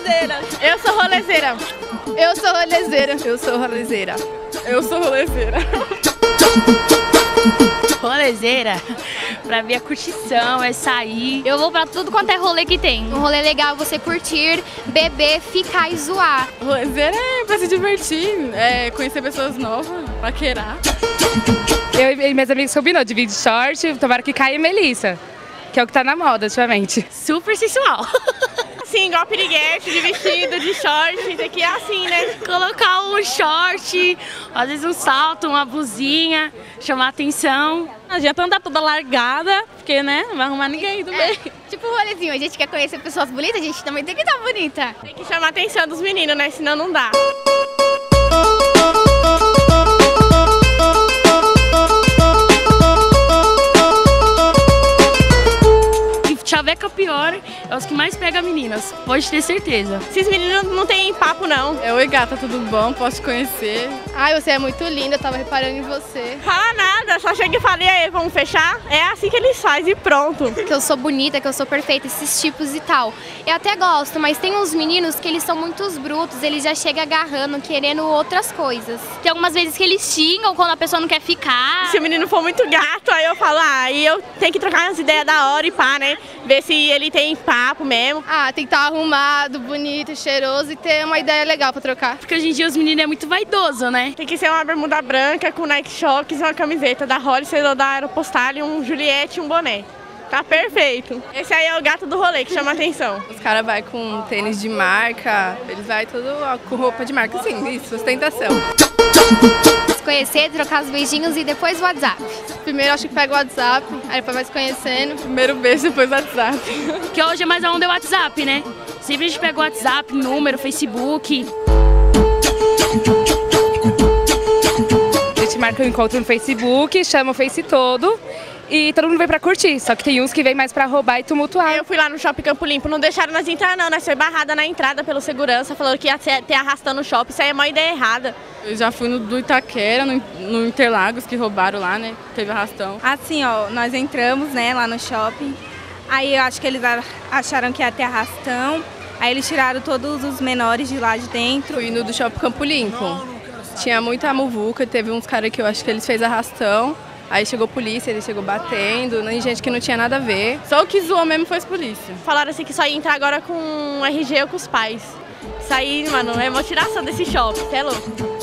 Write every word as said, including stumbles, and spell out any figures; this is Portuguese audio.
rolezeira. Eu sou rolezeira. Eu sou rolezeira. Eu sou rolezeira. Eu sou rolezeira. Rolezeira, pra mim é curtição, é sair. Eu vou pra tudo quanto é rolê que tem. Um rolê legal é você curtir, beber, ficar e zoar. Rolezeira é pra se divertir, é conhecer pessoas novas, paquerar. Eu e minhas amigas combinou de vir de short, tomara que caia Melissa, que é o que tá na moda ultimamente. Super sensual. Assim, igual piriguete, de vestido, de short, tem que ir assim, né? Colocar um short, às vezes um salto, uma blusinha, chamar atenção. Não adianta andar toda largada, porque, né, não vai arrumar ninguém do meio. É, tipo um rolezinho, a gente quer conhecer pessoas bonitas, a gente também tem que estar bonita. Tem que chamar a atenção dos meninos, né, senão não dá. Chaveca pior é os que mais pegam meninas, pode ter certeza. Esses meninos não tem papo, não. É, oi gata, tudo bom? Posso te conhecer? Ai, você é muito linda, eu tava reparando em você. Fala nada, só chega e fala, e aí, vamos fechar? É assim que eles fazem e pronto. Que eu sou bonita, que eu sou perfeita, esses tipos e tal. Eu até gosto, mas tem uns meninos que eles são muito brutos, eles já chegam agarrando, querendo outras coisas. Tem algumas vezes que eles xingam quando a pessoa não quer ficar. Se o menino for muito gato, aí eu falo, ah, aí eu tenho que trocar umas ideias da hora e pá, né? Ver se ele tem papo mesmo. Ah, tem que estar arrumado, bonito, cheiroso e ter uma ideia legal pra trocar. Porque hoje em dia os meninos é muito vaidoso, né? Tem que ser uma bermuda branca com Nike Shox, uma camiseta da Hollister ou da Aeropostal e um Juliette e um boné. Tá perfeito. Esse aí é o gato do rolê que chama atenção. Os caras vão com tênis de marca, eles vão tudo com roupa de marca, sim, isso, ostentação. Se conhecer, trocar os beijinhos e depois o WhatsApp. Primeiro acho que pega o WhatsApp, aí depois vai se conhecendo. Primeiro beijo, depois o WhatsApp. Porque hoje é mais a onda do WhatsApp, né? Sempre a gente pega o WhatsApp, número, Facebook. A gente marca o encontro no Facebook, chama o Face todo e todo mundo vem pra curtir. Só que tem uns que vem mais pra roubar e tumultuar. Eu fui lá no Shopping Campo Limpo, não deixaram nós entrar não, nós foi barrada na entrada pelo segurança, falando que ia ter arrastando o shopping, isso aí é uma ideia errada. Eu já fui no do Itaquera, no, no Interlagos, que roubaram lá, né? Teve arrastão. Assim, ó, nós entramos, né, lá no shopping. Aí eu acho que eles acharam que ia ter arrastão. Aí eles tiraram todos os menores de lá de dentro. Fui no do Shopping Campo Limpo. Tinha muita muvuca, teve uns caras que eu acho que eles fez arrastão. Aí chegou polícia, ele chegou batendo, nem gente que não tinha nada a ver. Só o que zoou mesmo foi as polícia. Falaram assim que só ia entrar agora com R G ou com os pais. Isso aí, mano, é uma tiração desse shopping, você é louco.